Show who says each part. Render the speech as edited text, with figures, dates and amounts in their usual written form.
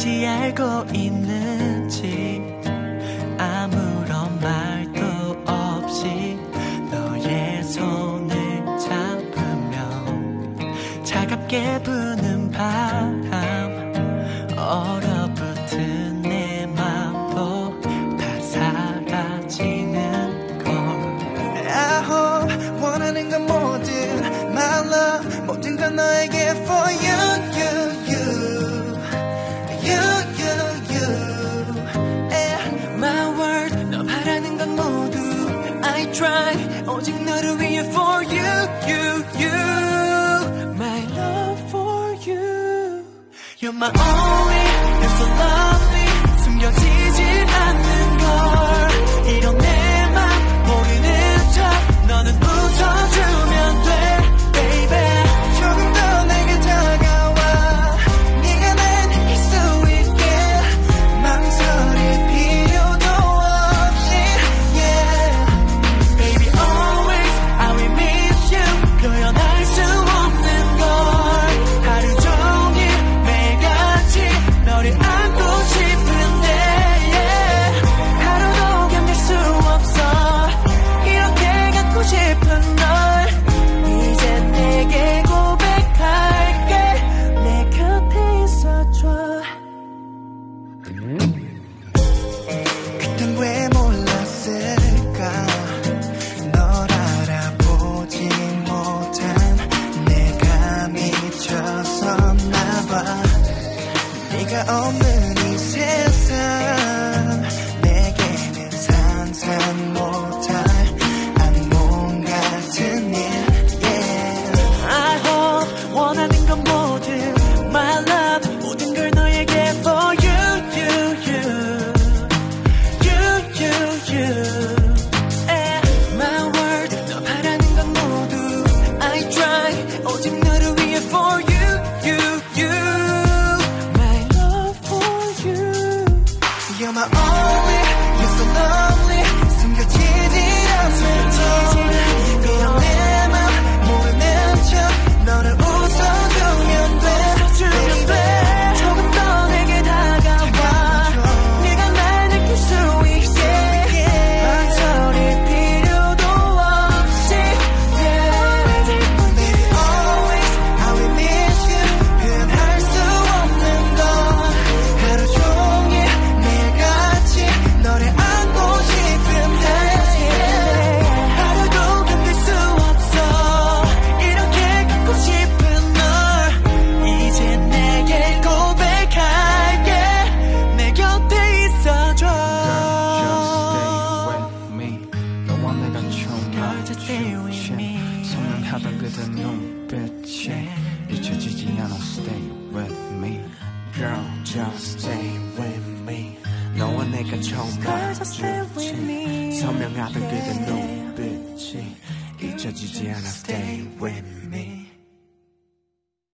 Speaker 1: 왠지 알고 있는지 아무런 말도 없이 너의 손을 잡으면 차갑게 부는 바람 얼어붙은 내 맘도 다 사라지는 걸.
Speaker 2: I hope 원하는 건 모든 my love 모든 건 너에게 for you
Speaker 1: My word 너 바라는 건 모두 I try 오직 너를 위해 for you My love for you You're my only You're so lovely 숨겨지지 않는 걸 이런 내 맘 모르는 척 너는 웃어주면 돼 baby
Speaker 2: 조금 더 내게 다가와 네가 날 느낄 수 있게 망설일 필요도 없이 yeah
Speaker 1: Baby always I will miss you 표현할 수 없는 걸 하루 종일 매일같이 너를 안고 싶은데 yeah 하루도 견딜 수 없어 이렇게 갖고 싶은 널 이제 내게 고백할게 내 곁에 있어줘
Speaker 2: 그땐 왜 몰랐을까 널 알아보지 못한 내가 미쳤었나 봐 네가 없는 이 세상 내게는 상상 못할 악몽 같은 일 yeah.
Speaker 1: I hope 원하는 건 모든 My love 모든 걸 너에게 for you My word 너 바라는 건 모두 I try 오직 너를 위해 for you My love for you
Speaker 2: You're my only You're so lovely 숨겨지지 않는 너 이런 내 맘 모르는 척 너를 웃어주면 돼
Speaker 1: 조금 더 내게 다가와 네가 날 느낄 수 있게 망설일 필요도 없이 yeah.
Speaker 2: Baby always I will miss you 표현할 수 없는 건 하루 종일 매일같이 너를 안고 싶은데
Speaker 1: 하루도 견딜 수 없어 이렇게 갖고 싶은 널 이제 내게 고백할게 내 곁에 있어줘
Speaker 3: 너와 내가 처음
Speaker 1: Just stay with me
Speaker 3: 선명하던 그대 눈빛이 잊혀지지 않아 Stay with me Girl just stay with me 너와 내가 처음
Speaker 1: Just stay with me
Speaker 3: 선명하던 그대 눈빛이 잊혀지지 않아 Stay with me